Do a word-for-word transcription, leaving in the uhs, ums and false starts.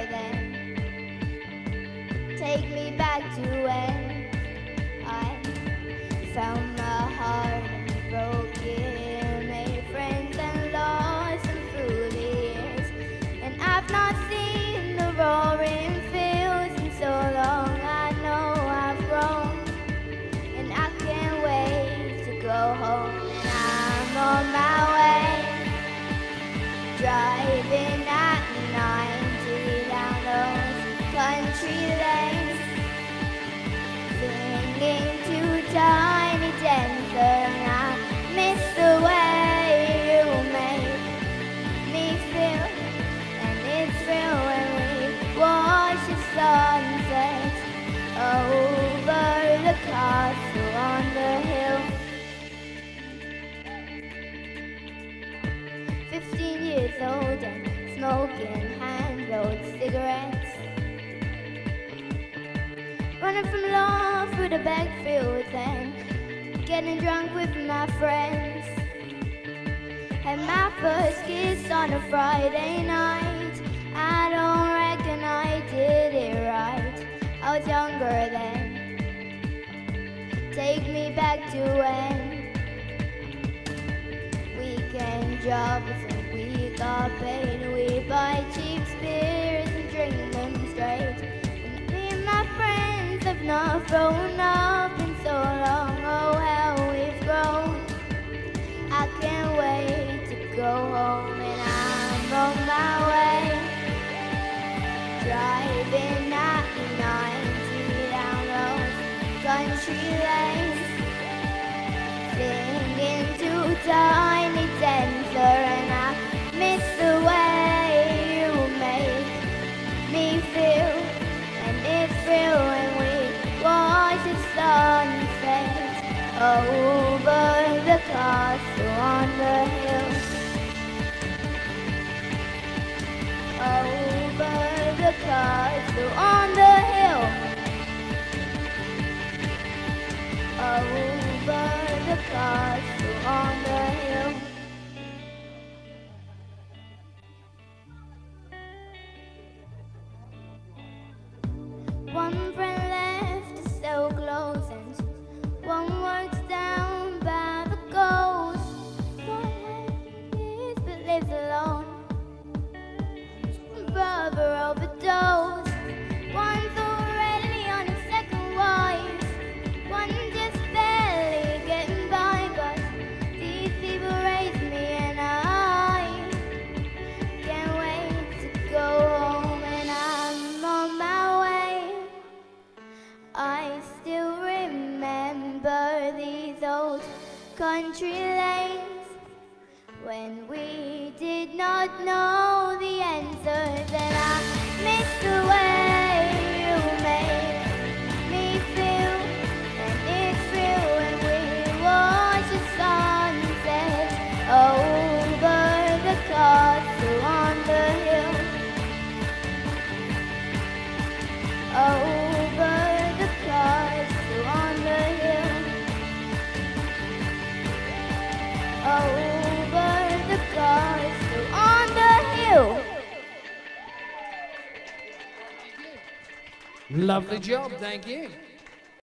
then. Take me back to when I found my heart and broke it, made friends and lost them through the years. And I've not seen the roaring fields in so long. I know I've grown, and I can't wait to go home. And I'm on my way, driving at ninety down those country lanes, singing to Tiny Dancer, and I miss the way you make me feel. And it's real when we watch the sunset over the castle on the hill. Fifteen years old and smoking hand-rolled cigarettes, running from law through the backfields and getting drunk with my friends. Had my first kiss on a Friday night. I don't reckon I did it right. I was younger then. Take me back to when weekend jobs and we got paid. We buy cheap beers and drink them straight. And me and my friends have not grown up in so long. Oh, how we've grown. I can't wait to go home, and I'm on my way, driving at ninety down those country lanes, singing to Tiny Dancer, and I miss the way you make me feel. And it's real when we watch the sunset over the castle on the hill, over the castle on the hill, over the castle on the hill. One friend left to sell clothes and one works down by the coast. One lives but lives alone. Brother overdosed. One's already on his second wife. One just barely getting by, but these people raised me and I can't wait to go home, and I'm on my way. I still remember these old country lanes when we did not know the answers, and I miss the way you make me feel. And it's real when we watch the sunset over the castle on the hill, over the castle on the hill, over the castle on the hill. Lovely job, thank you.